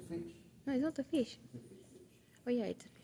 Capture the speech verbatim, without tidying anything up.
fish. No, it's not a fish. It's a fish. Oh yeah, it's a